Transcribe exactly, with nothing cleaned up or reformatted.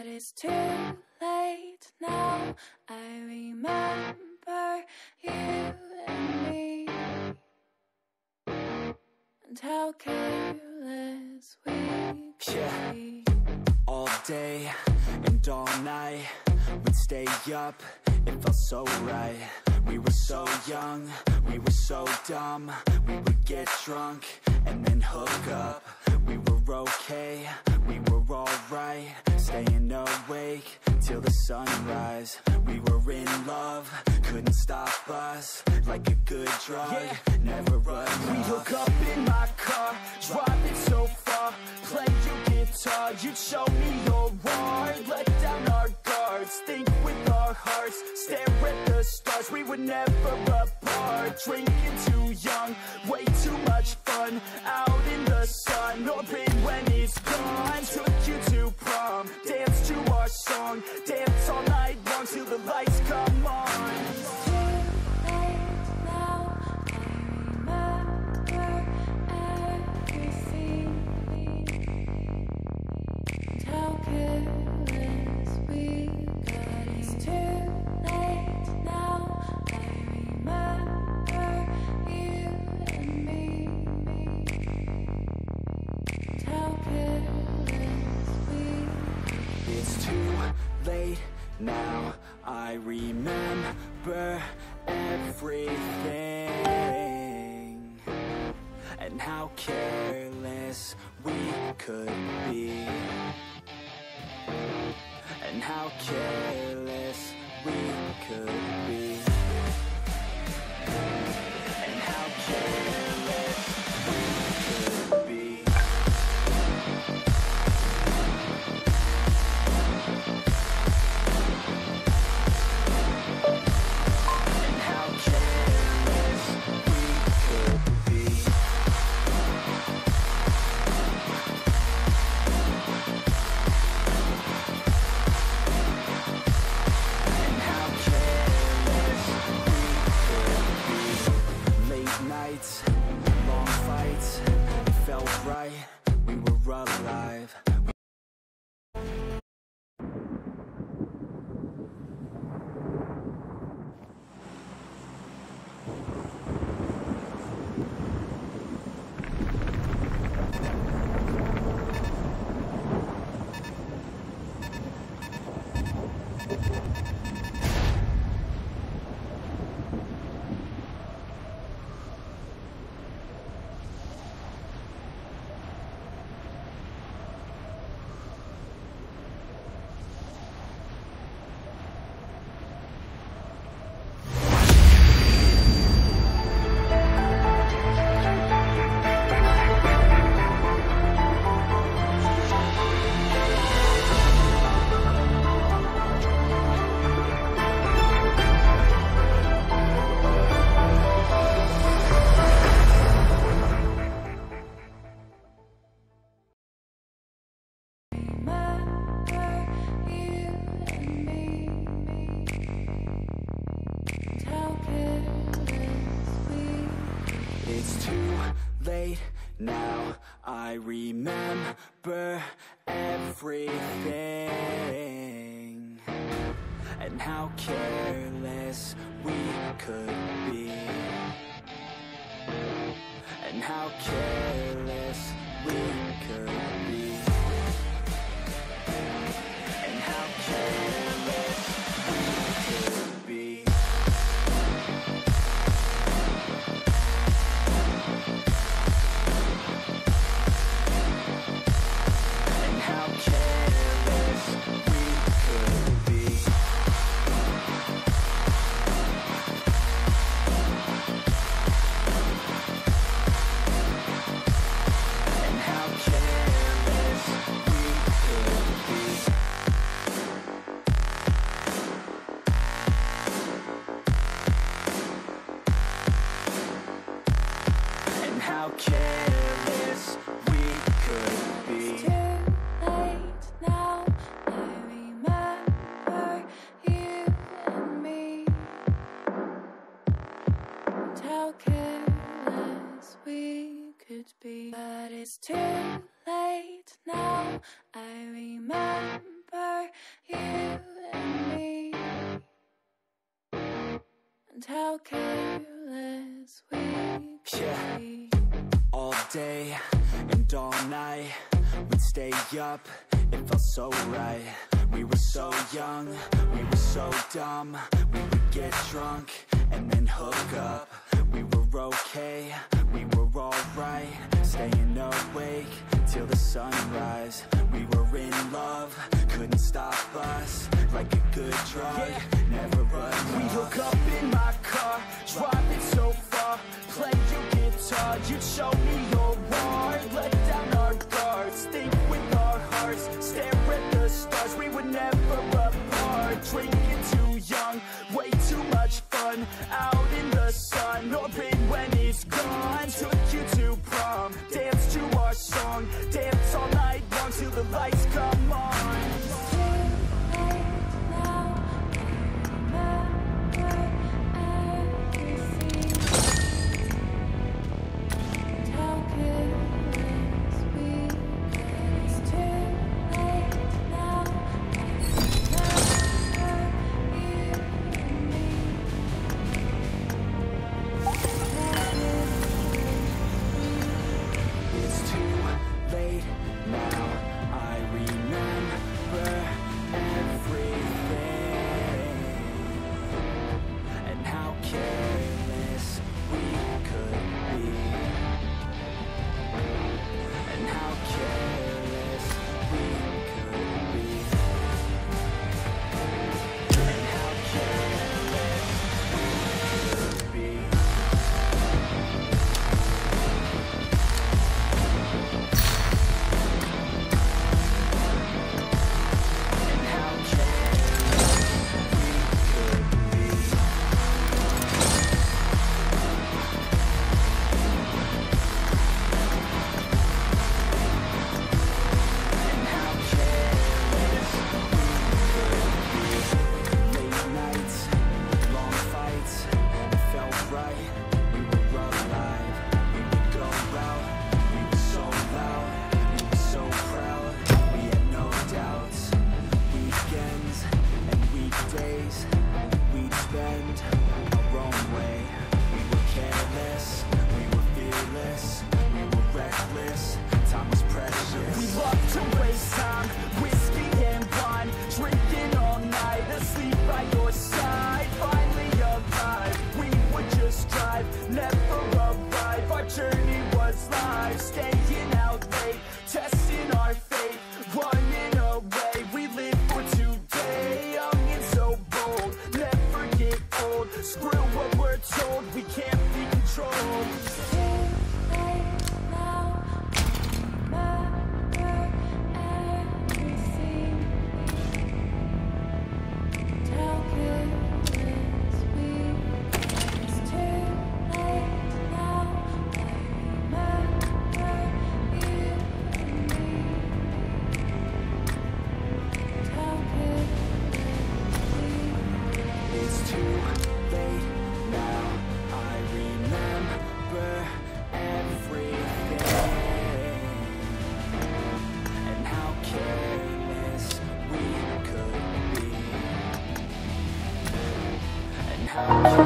But it's too late now. I remember you and me, and how careless we could Yeah. be. All day and all night, we'd stay up, it felt so right. We were so young, we were so dumb. We would get drunk and then hook up. We were okay, we were alright, staying awake till the sunrise. We were in love, couldn't stop us, like a good drug, yeah. Never enough. We hook up in my car, driving so far, play your guitar, you'd show me your heart. Let down our guards, think with our hearts, stare at the stars, we were never apart. Drinking too young, way too much fun, out in the sun, orbit when it's gone. Took you to prom, dance to our song, dance all night long till the lights come on. It's too late now. I remember everything, and how careless we got. It's too late now. I remember you and me, and how careless we got. It's too late now, I remember everything, and how careless we could be, and how careless we could be, and how careless we could be. Long fights, it felt right, we were alive. It's too late now, I remember everything, and how careless we could be, and how careless we could be, and how careless we could be. And how careless you and me, and how careless we could Yeah. be. All day and all night, we'd stay up, it felt so right. We were so young, we were so dumb. We would get drunk and then hook up. We were okay, we were alright, staying awake till the sunrise. We were in love, couldn't stop us, like a good drug, yeah. Never enough. We hook up in my car, driving so far, play your guitar, you'd show me your heart, let down our guards, think with our hearts, stare at the stars, we were never apart, drinking too young, way too much fun, out in the sun, orbit when it's gone, took you to prom, dance to our song, dance all night long till the lights come on. How